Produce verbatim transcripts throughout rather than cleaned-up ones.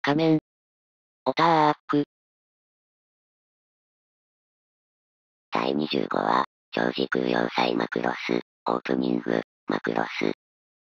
仮面。オターク。 だいにじゅうごわ、超時空要塞マクロス、オープニング、マクロス。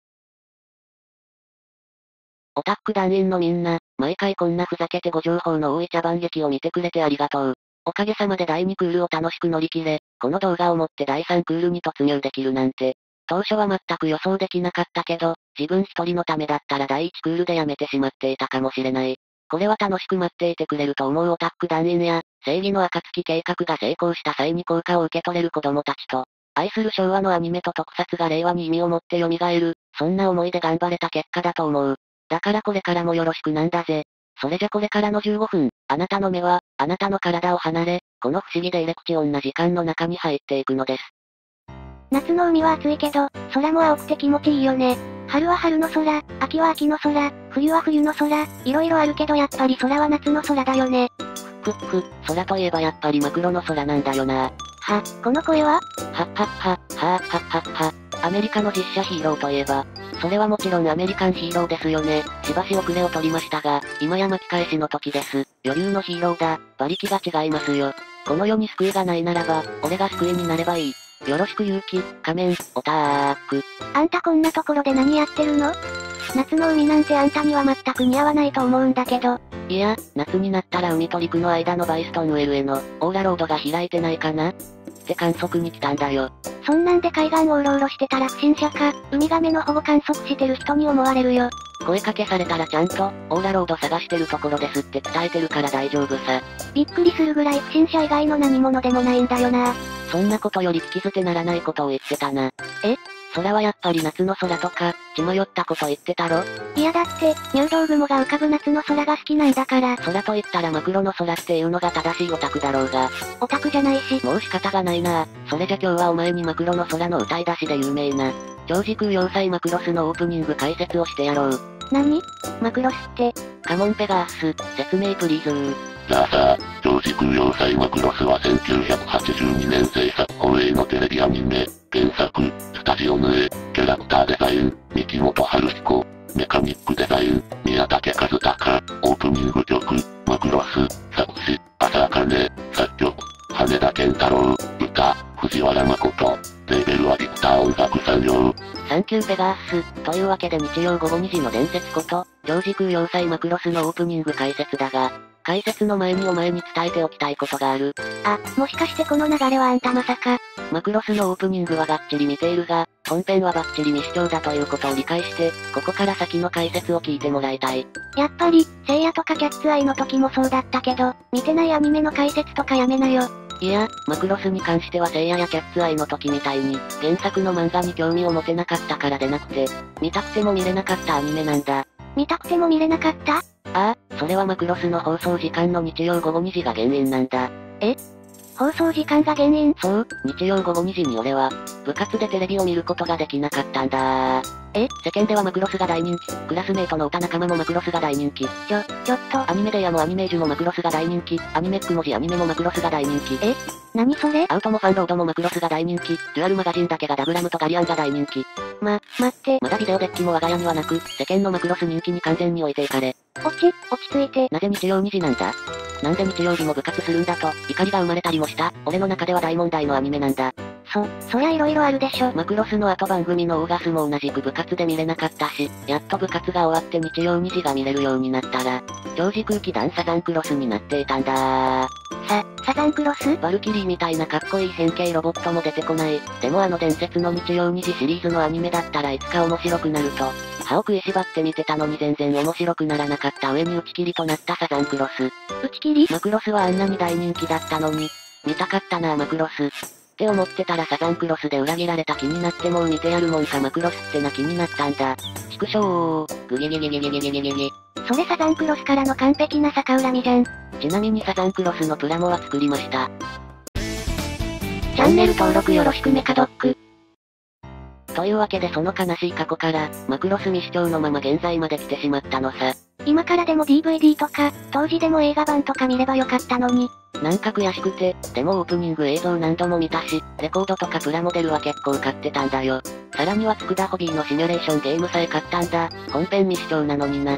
オタック団員のみんな、毎回こんなふざけてご情報の多い茶番劇を見てくれてありがとう。おかげさまでだいにクールを楽しく乗り切れ、この動画をもってだいさんクールに突入できるなんて。当初は全く予想できなかったけど、自分一人のためだったらだいいちクールでやめてしまっていたかもしれない。これは楽しく待っていてくれると思うオタック団員や、正義の暁計画が成功した際に効果を受け取れる子供たちと、愛する昭和のアニメと特撮が令和に意味を持って蘇る、そんな思いで頑張れた結果だと思う。だからこれからもよろしくなんだぜ。それじゃこれからのじゅうごふん、あなたの目は、あなたの体を離れ、この不思議で入れ口女時間の中に入っていくのです。 夏の海は暑いけど、空も青くて気持ちいいよね。春は春の空、秋は秋の空、冬は冬の空、いろいろあるけどやっぱり空は夏の空だよね。 ふっふ、空といえばやっぱりマクロの空なんだよな。 は、この声ははっはっは、はぁはっはっは。アメリカの実写ヒーローといえば、それはもちろんアメリカンヒーローですよね。しばし遅れを取りましたが、今や巻き返しの時です。余裕のヒーローだ、馬力が違いますよ。この世に救いがないならば、俺が救いになればいい。よろしく勇気、仮面、オターク。 あんたこんなところで何やってるの？夏の海なんてあんたには全く似合わないと思うんだけど。 いや、夏になったら海と陸の間のバイストンウェルへの、オーラロードが開いてないかなって観測に来たんだよ。 そんなんで海岸をうろうろしてたら不審者か、ウミガメの保護観測してる人に思われるよ。 声かけされたらちゃんと、オーラロード探してるところですって伝えてるから大丈夫さ。 びっくりするぐらい不審者以外の何者でもないんだよな。 そんなことより聞き捨てならないことを言ってたな。 え？ 空はやっぱり夏の空とか、血迷ったこと言ってたろ？ いやだって、入道雲が浮かぶ夏の空が好きなんだから。 空と言ったらマクロの空っていうのが正しいオタクだろうが。 オタクじゃないし。 もう仕方がないな。それじゃ今日はお前にマクロの空の歌い出しで有名な、超時空要塞マクロスのオープニング解説をしてやろう。 何？マクロスって。 カモンペガース、説明プリーズー。 さあさあ、超時空要塞マクロスはせんきゅうひゃくはちじゅうにねん制作放映のテレビアニメ。原作、スタジオヌエ、キャラクターデザイン、三木本春彦、メカニックデザイン、宮武和孝、オープニング曲、マクロス、作詞、浅茜、作曲、羽田健太郎、歌、藤原誠、レーベルはビクター音楽産業。 サンキューペガース、というわけで日曜午後にじの伝説こと、超時空要塞マクロスのオープニング解説だが、解説の前にお前に伝えておきたいことがある。 あ、もしかしてこの流れはあんたまさか。 マクロスのオープニングはがっちり見ているが、本編はバッチリ未視聴だということを理解して、ここから先の解説を聞いてもらいたい。 やっぱり、聖夜とかキャッツアイの時もそうだったけど、見てないアニメの解説とかやめなよ。 いや、マクロスに関しては聖夜やキャッツアイの時みたいに、原作の漫画に興味を持てなかったからでなくて、見たくても見れなかったアニメなんだ。 見たくても見れなかった？ ああ、それはマクロスの放送時間の日曜午後にじが原因なんだ。 え？放送時間が原因？ そう、日曜午後にじに俺は、部活でテレビを見ることができなかったんだ。え？世間ではマクロスが大人気、クラスメイトの歌仲間もマクロスが大人気。ちょ、ちょっと、アニメデイヤもアニメージュもマクロスが大人気、アニメック文字アニメもマクロスが大人気。 え？何それ？ アウトもファンロードもマクロスが大人気、デュアルマガジンだけがダグラムとガリアンが大人気。 ま、待って。 まだビデオデッキも我が家にはなく、世間のマクロス人気に完全に置いていかれ。 落ち、落ち着いて。 なぜ日曜にじなんだ？なんで日曜日も部活するんだと、怒りが生まれたりもした、俺の中では大問題のアニメなんだ。 そ、そりゃ色々あるでしょ。 マクロスの後番組のオーガスも同じく部活で見れなかったし、やっと部活が終わって日曜にじが見れるようになったら、超時空機団サザンクロスになっていたんだ。 さ、サザンクロス？ バルキリーみたいなかっこいい変形ロボットも出てこない。でもあの伝説の日曜にじシリーズのアニメだったらいつか面白くなると、歯を食いしばって見てたのに全然面白くならなかった上に打ち切りとなったサザンクロス。 打ち切り？ マクロスはあんなに大人気だったのに、見たかったなぁマクロス。って思ってたらサザンクロスで裏切られた気になってもう見てやるもんかマクロスってな気になったんだ。畜生グギギギギギギギギギギ。 それサザンクロスからの完璧な逆恨みじゃん。 ちなみにサザンクロスのプラモは作りました。チャンネル登録よろしくメカドック。というわけでその悲しい過去から、マクロス未視聴のまま現在まで来てしまったのさ。 今からでも ディーブイディー とか、当時でも映画版とか見ればよかったのに。 なんか悔しくて、でもオープニング映像何度も見たし、レコードとかプラモデルは結構買ってたんだよ。さらには佃ホビーのシミュレーションゲームさえ買ったんだ。本編未視聴なのにな。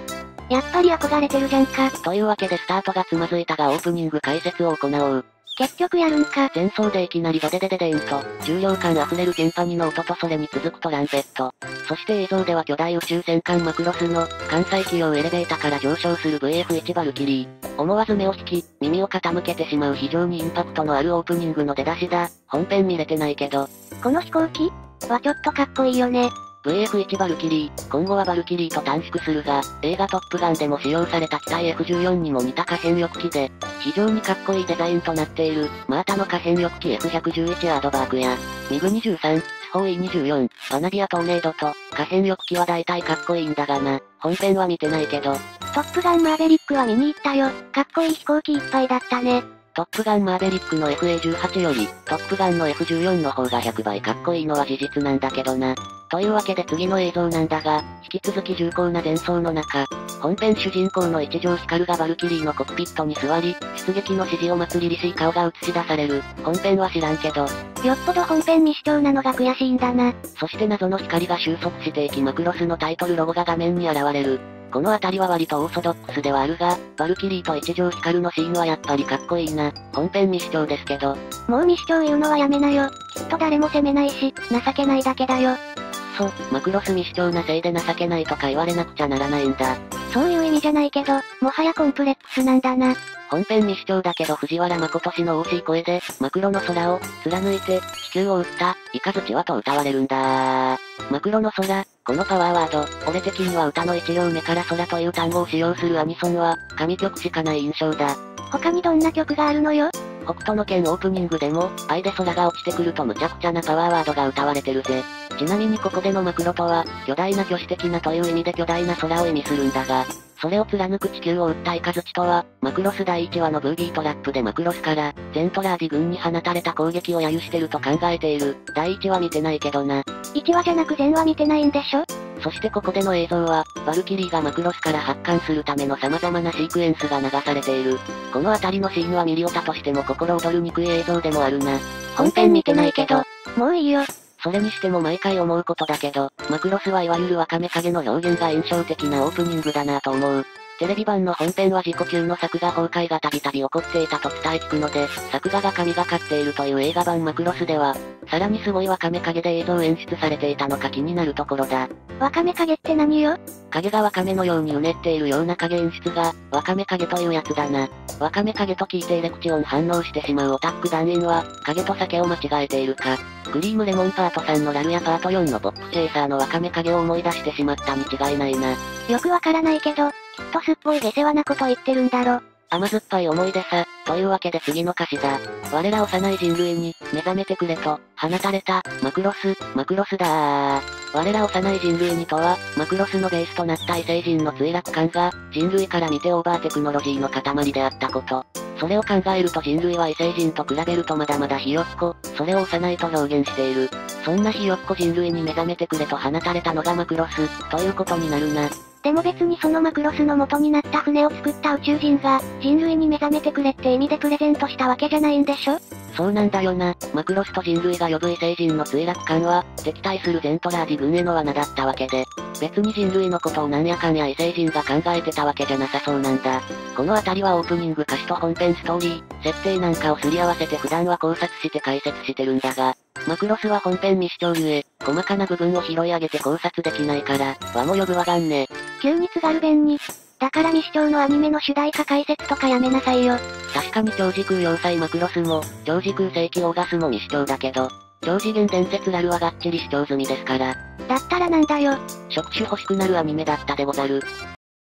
やっぱり憧れてるじゃんか。 というわけでスタートがつまずいたがオープニング解説を行おう。 結局やるんか。 前奏でいきなりドデデデデーンと、重量感あふれるケンパニの音とそれに続くトランペット。そして映像では巨大宇宙戦艦マクロスの、艦載機用エレベータから上昇する ブイエフワン バルキリー。思わず目を引き、耳を傾けてしまう非常にインパクトのあるオープニングの出だしだ。本編見れてないけど。 この飛行機はちょっとかっこいいよね。 ブイエフワン バルキリー、今後はバルキリーと短縮するが、映画トップガンでも使用された機体 エフじゅうよん にも似た可変翼機で、非常にかっこいいデザインとなっている、マータの可変翼機 エフひゃくじゅういち アードバーグや、ミグにじゅうさん、スホーイーにじゅうよん、バナビアトーネードと、可変翼機は大体かっこいいんだがな、本編は見てないけど。 トップガンマーベリックは見に行ったよ、かっこいい飛行機いっぱいだったね。 トップガンマーベリックの エフエーじゅうはち より、トップガンの エフじゅうよん の方がひゃくばいかっこいいのは事実なんだけどな。というわけで次の映像なんだが、引き続き重厚な前奏の中、本編主人公の一条光がバルキリーのコックピットに座り、出撃の指示を待つ凛々しい顔が映し出される。本編は知らんけど。 よっぽど本編未視聴なのが悔しいんだな。 そして謎の光が収束していきマクロスのタイトルロゴが画面に現れる。このあたりは割とオーソドックスではあるが、バルキリーと一条光のシーンはやっぱりかっこいいな。本編未視聴ですけど。 もう未視聴言うのはやめなよ。きっと誰も責めないし、情けないだけだよ。 そう、マクロス未視聴なせいで情けないとか言われなくちゃならないんだ。 そういう意味じゃないけど、もはやコンプレックスなんだな。 本編未視聴だけど藤原誠氏の惜しい声で、マクロの空を、貫いて、地球を撃った、イカズチはと歌われるんだ。マクロの空、このパワーワード、俺的には歌の一行目から空という単語を使用するアニソンは、神曲しかない印象だ。 他にどんな曲があるのよ？ 北斗の拳オープニングでも、愛で空が落ちてくると無茶苦茶なパワーワードが歌われてるぜ。ちなみにここでのマクロとは、巨大な巨子的なという意味で巨大な空を意味するんだが、それを貫く地球を撃ったイカズチとは、マクロスだいいちわのブービートラップでマクロスから、ゼントラーディ軍に放たれた攻撃を揶揄してると考えている。だいいちわ見てないけどな。 いちわじゃなく全話見てないんでしょ？ そしてここでの映像は、バルキリーがマクロスから発艦するための様々なシークエンスが流されている。このあたりのシーンはミリオタとしても心躍る憎い映像でもあるな。 本編見てないけど、もういいよ。 それにしても毎回思うことだけど、マクロスはいわゆるワカメ影の表現が印象的なオープニングだなと思う。テレビ版の本編は自己級の作画崩壊がたびたび起こっていたと伝え聞くので、作画が神がかっているという映画版マクロスでは、さらにすごいワカメ影で映像演出されていたのか気になるところだ。 ワカメ影って何よ？ 影がワカメのようにうねっているような影演出が、ワカメ影というやつだな。ワカメ影と聞いてエレクチオン反応してしまうオタック団員は、影と酒を間違えているか。クリームレモンパートさんのラルやパートよんのポップチェイサーのワカメ影を思い出してしまったに違いないな。 よくわからないけど、きっとすっぽい下世話なこと言ってるんだろ。 甘酸っぱい思い出さ、というわけで次の歌詞だ。我ら幼い人類に、目覚めてくれと、放たれた、マクロス、マクロスだー。我ら幼い人類にとは、マクロスのベースとなった異星人の墜落感が、人類から見てオーバーテクノロジーの塊であったこと。それを考えると人類は異星人と比べるとまだまだひよっこ、それを幼いと表現している。そんなひよっこ人類に目覚めてくれと放たれたのがマクロス、ということになるな。 でも別にそのマクロスの元になった船を作った宇宙人が、人類に目覚めてくれって意味でプレゼントしたわけじゃないんでしょ？ そうなんだよな。マクロスと人類が呼ぶ異星人の墜落感は、敵対するゼントラーディ軍への罠だったわけで、別に人類のことをなんやかんや異星人が考えてたわけじゃなさそうなんだ。このあたりはオープニング歌詞と本編ストーリー、設定なんかをすり合わせて普段は考察して解説してるんだが、マクロスは本編未視聴ゆえ、細かな部分を拾い上げて考察できないから、和も呼ぶわがんね。 急に津軽弁に。だから未視聴のアニメの主題歌解説とかやめなさいよ。 確かに超時空要塞マクロスも、超時空世紀オーガスも未視聴だけど、超次元伝説ラルはがっちり視聴済みですから。 だったらなんだよ。 触手欲しくなるアニメだったでござる。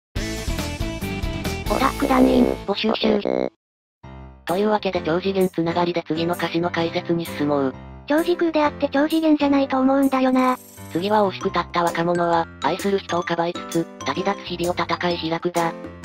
オタック団員、 募集中。というわけで超次元つながりで次の歌詞の解説に進もう。 超時空であって超次元じゃないと思うんだよな。 次は惜しく立った若者は、愛する人をかばいつつ、旅立つ日々を戦い開くだ。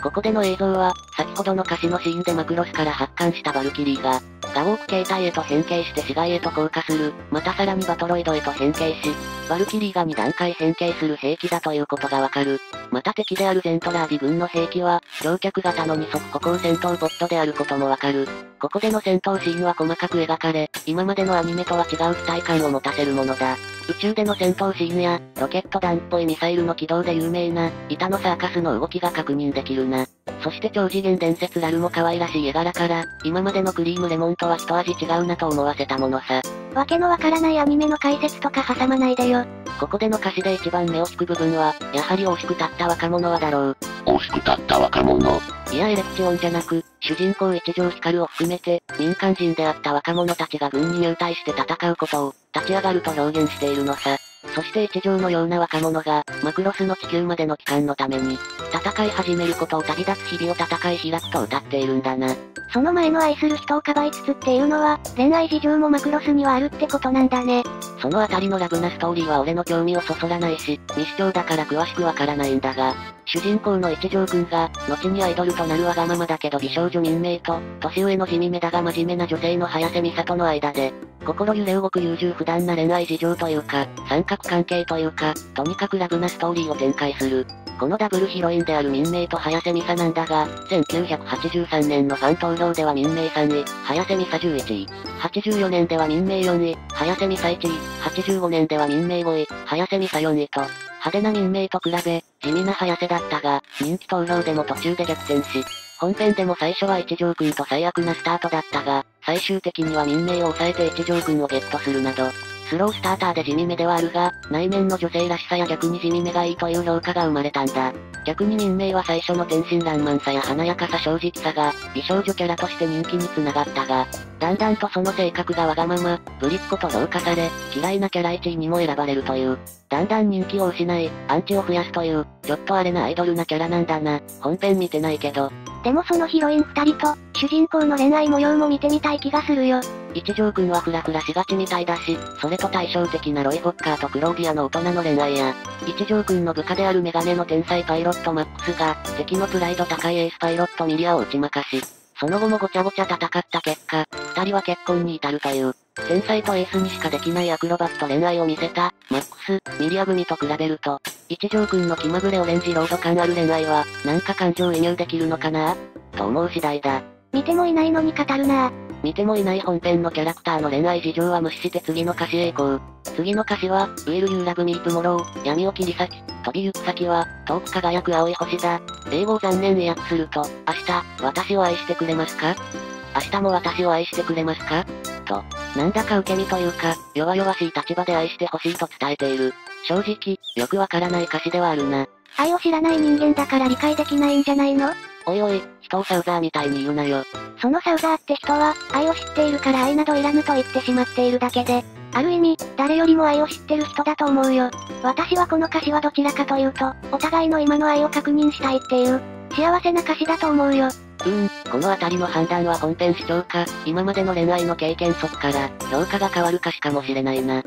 ここでの映像は、先ほどの歌詞のシーンでマクロスから発艦したバルキリーが、ガウォーク形態へと変形して市街へと降下する、またさらにバトロイドへと変形し、バルキリーがに段階変形する兵器だということがわかる。また敵であるゼントラーディ軍の兵器は、橋脚型の二足歩行戦闘ボットであることもわかる。ここでの戦闘シーンは細かく描かれ、今までのアニメとは違う期待感を持たせるものだ。宇宙での戦闘シーンや、ロケット弾っぽいミサイルの軌道で有名な、板のサーカスの動きが確認できるな。そして超次元伝説ラルも可愛らしい絵柄から、今までのクリームレモンとは一味違うなと思わせたものさ。 わけのわからないアニメの解説とか挟まないでよ。 ここでの歌詞で一番目を引く部分は、やはり惜しく立った若者はだろう。 惜しく立った若者。 いやエレクチオンじゃなく、主人公一条光を含めて、民間人であった若者たちが軍に入隊して戦うことを、立ち上がると表現しているのさ。そして一条のような若者が、マクロスの地球までの帰還のために、戦い始めることを旅立つ日々を戦い開くと歌っているんだな。 その前の愛する人をかばいつつっていうのは、恋愛事情もマクロスにはあるってことなんだね。 そのあたりのラブなストーリーは俺の興味をそそらないし、未視聴だから詳しくわからないんだが、主人公の一条くんが、後にアイドルとなるわがままだけど美少女民名と、年上の地味めだが真面目な女性の早瀬美里の間で、心揺れ動く優柔不断な恋愛事情というか、三角関係というか、とにかくラブなストーリーを展開する。このダブルヒロインである民名と早瀬美沙なんだが、せんきゅうひゃくはちじゅうさんねんのファン投票では民名さんい、早瀬美沙じゅういちい、はちじゅうよねんでは民名よんい、早瀬美沙いちい、はちじゅうごねんでは民名ごい、早瀬美沙よんいと、派手な民名と比べ、地味な早瀬だったが、人気投票でも途中で逆転し、本編でも最初は一条くんと最悪なスタートだったが、最終的には民名を抑えて一条くんをゲットするなど、スロースターターで地味めではあるが、内面の女性らしさや逆に地味めがいいという評価が生まれたんだ。逆に民名は最初の天真爛漫さや華やかさ正直さが、美少女キャラとして人気に繋がったが、だんだんとその性格がわがまま、ぶりっ子と評価され、嫌いなキャラいちいにも選ばれるという、だんだん人気を失い、アンチを増やすという、ちょっとあれなアイドルなキャラなんだな。本編見てないけど。 でもそのヒロイン二人と、主人公の恋愛模様も見てみたい気がするよ。 一条くんはフラフラしがちみたいだし、それと対照的なロイ・フォッカーとクローディアの大人の恋愛や、一条くんの部下であるメガネの天才パイロットマックスが、敵のプライド高いエースパイロットミリアを打ち負かし、その後もごちゃごちゃ戦った結果、二人は結婚に至るという、天才とエースにしかできないアクロバット恋愛を見せた、マックス、ミリア組と比べると、一条くんの気まぐれオレンジロード感ある恋愛は、なんか感情移入できるのかなと思う次第だ。 見てもいないのに語るなぁ。 見てもいない本編のキャラクターの恋愛事情は無視して次の歌詞へ行こう。次の歌詞は、Will you love me tomorrow? 闇を切り裂き、飛びゆく先は、遠く輝く青い星だ。英語を残念に訳すると、明日、私を愛してくれますか？明日も私を愛してくれますか？と、なんだか受け身というか、弱々しい立場で愛してほしいと伝えている。正直、よくわからない歌詞ではあるな。 愛を知らない人間だから理解できないんじゃないの？ おいおい、人をサウザーみたいに言うなよ。 そのサウザーって人は、愛を知っているから愛などいらぬと言ってしまっているだけで、ある意味、誰よりも愛を知ってる人だと思うよ。私はこの歌詞はどちらかというと、お互いの今の愛を確認したいっていう、幸せな歌詞だと思うよ。 うーん、このあたりの判断は本編視聴か、今までの恋愛の経験則から、評価が変わる歌詞かもしれないな。 って、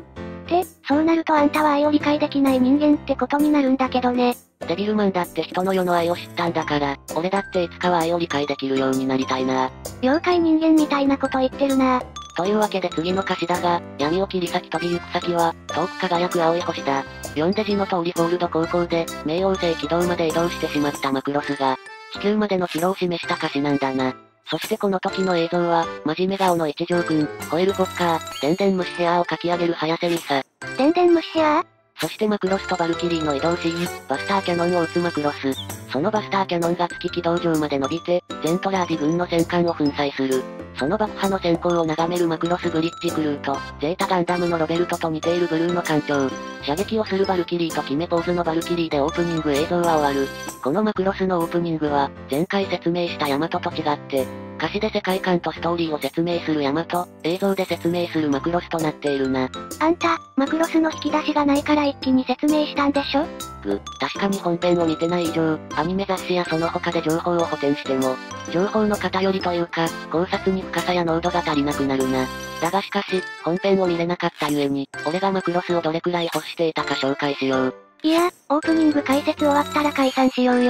そうなるとあんたは愛を理解できない人間ってことになるんだけどね。 デビルマンだって人の世の愛を知ったんだから、俺だっていつかは愛を理解できるようになりたいな。 妖怪人間みたいなこと言ってるな。 というわけで次の歌詞だが、闇を切り裂き飛びゆく先は、遠く輝く青い星だ。読んで字の通りフォールド高校で、冥王星軌道まで移動してしまったマクロスが、地球までの帰路を示した歌詞なんだな。そしてこの時の映像は、真面目顔の一条くん、ホエルフォッカー、でんでん虫ヘアを描き上げる早瀬美沙。 でんでん虫ヘア？ そしてマクロスとバルキリーの移動シーン、バスターキャノンを撃つマクロス。そのバスターキャノンが月軌道上まで伸びて、ゼントラーディ軍の戦艦を粉砕する。その爆破の閃光を眺めるマクロスブリッジクルーと、ゼータガンダムのロベルトと似ているブルーの艦長。射撃をするバルキリーと決めポーズのバルキリーでオープニング映像は終わる。このマクロスのオープニングは、前回説明したヤマトと違って、歌詞で世界観とストーリーを説明するヤマト、映像で説明するマクロスとなっているな。 あんた、マクロスの引き出しがないから一気に説明したんでしょ？ ぐ、確かに本編を見てない以上、アニメ雑誌やその他で情報を補填しても、情報の偏りというか、考察に深さや濃度が足りなくなるな。だがしかし、本編を見れなかったゆえに、俺がマクロスをどれくらい欲していたか紹介しよう。 いや、オープニング解説終わったら解散しようよ。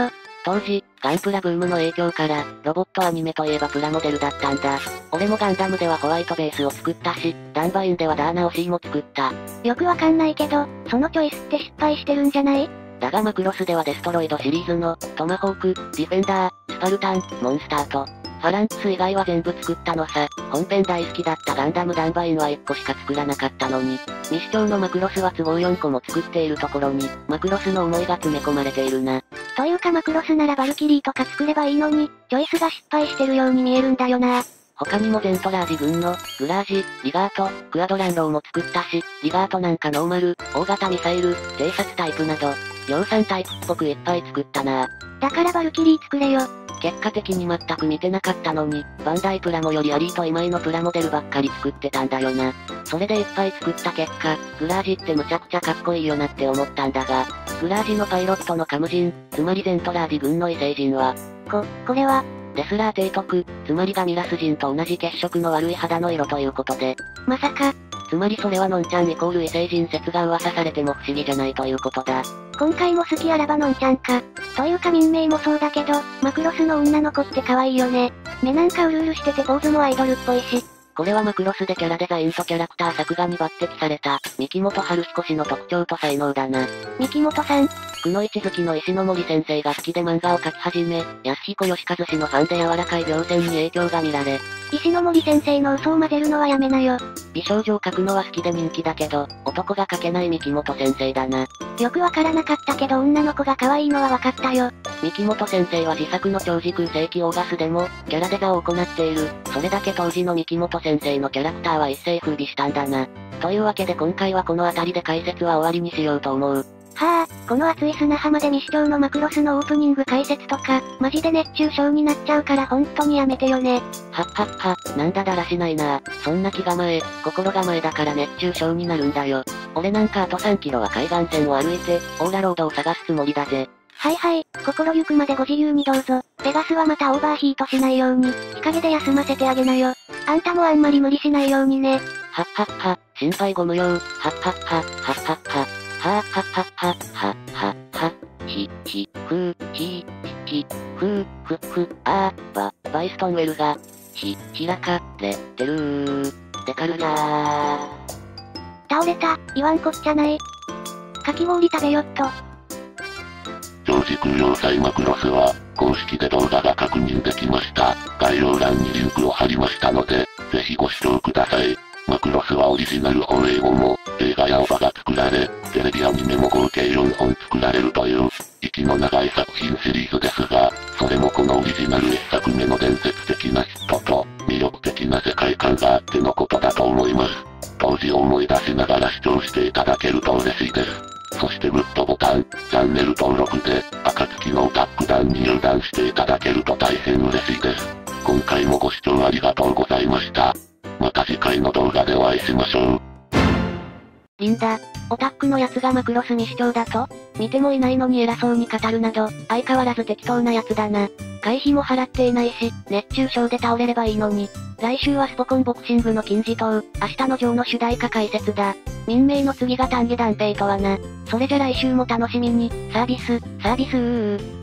当時、ガンプラブームの影響から、ロボットアニメといえばプラモデルだったんだ。俺もガンダムではホワイトベースを作ったし、ダンバインではダーナオシーも作った。 よくわかんないけど、そのチョイスって失敗してるんじゃない？ だがマクロスではデストロイドシリーズの、トマホーク、ディフェンダー、スパルタン、モンスターと、ファランクス以外は全部作ったのさ。本編大好きだったガンダムダンバインはいっこしか作らなかったのに。未視聴のマクロスは都合よんこも作っているところに、マクロスの思いが詰め込まれているな。 というかマクロスならバルキリーとか作ればいいのに、チョイスが失敗してるように見えるんだよな。 他にもゼントラージ軍の、グラージ、リガート、クアドランローも作ったし、リガートなんかノーマル、大型ミサイル、偵察タイプなど、量産タイプっぽくいっぱい作ったな。 だからバルキリー作れよ。 結果的に全く見てなかったのに、バンダイプラモよりアリート今井のプラモデルばっかり作ってたんだよな。それでいっぱい作った結果、グラージってむちゃくちゃかっこいいよなって思ったんだが、グラージのパイロットのカムジン、つまりゼントラージ軍の異星人は、 こ、これは、 デスラー提督、つまりガミラス人と同じ血色の悪い肌の色ということで、 まさか、 つまりそれはのんちゃんイコール異星人説が噂されても不思議じゃないということだ。 今回も好きあらばのんちゃんか。というか民名もそうだけど、マクロスの女の子って可愛いよね。目なんかうるうるしててポーズもアイドルっぽいし。 これはマクロスでキャラデザインとキャラクター作画に抜擢された、三木本春彦氏の特徴と才能だな。 三木本さん。 くのいち好きの石ノ森先生が好きで漫画を描き始め、安彦義和氏のファンで柔らかい描線に影響が見られ。 石ノ森先生の嘘を混ぜるのはやめなよ。 美少女を描くのは好きで人気だけど、男が描けない三木本先生だな。 よくわからなかったけど女の子が可愛いのはわかったよ。 三木本先生は自作の超時空世紀オーガスでも、キャラデザを行っている。それだけ当時の三木本先生のキャラクターは一世風靡したんだな。というわけで今回はこの辺りで解説は終わりにしようと思う。 はぁ、この熱い砂浜で未視聴のマクロスのオープニング解説とか、マジで熱中症になっちゃうからほんとにやめてよね。 はっはっは、なんだだらしないな。そんな気構え、心構えだから熱中症になるんだよ。俺なんかあとさんキロは海岸線を歩いて、オーラロードを探すつもりだぜ。 はいはい、心ゆくまでご自由にどうぞ。ペガスはまたオーバーヒートしないように、日陰で休ませてあげなよ。あんたもあんまり無理しないようにね。 はっはっは、心配ご無用。はっはっは、はっはっは。はぁはっはっは、はっはっは。ひ、ひ、ふー、ひ、ひ、ふー、ふ、ふ、あー、ば、バイストンウェルが、ひ、開か、れ、てるー。デカルじゃー。 倒れた、言わんこっちゃない。かき氷食べよっと。 超時空要塞マクロスは、公式で動画が確認できました。概要欄にリンクを貼りましたので、ぜひご視聴ください。マクロスはオリジナル放映後も、映画やオファが作られ、テレビアニメも合計よんほん作られるという、息の長い作品シリーズですが、それもこのオリジナルいっさくめの伝説的なヒットと、魅力的な世界観があってのことだと思います。当時を思い出しながら視聴していただけると嬉しいです。そしてグッドボタン、チャンネル登録で、暁のオタック団に入団していただけると大変嬉しいです。今回もご視聴ありがとうございました。また次回の動画でお会いしましょう。 リンダ、オタックのやつがマクロス未視聴だと？見てもいないのに偉そうに語るなど、相変わらず適当なやつだな。会費も払っていないし、熱中症で倒れればいいのに。来週はスポコンボクシングの金字塔、明日のジョーの主題歌解説だ。民名の次が丹下断平とはな。それじゃ来週も楽しみに、サービス、サービスー。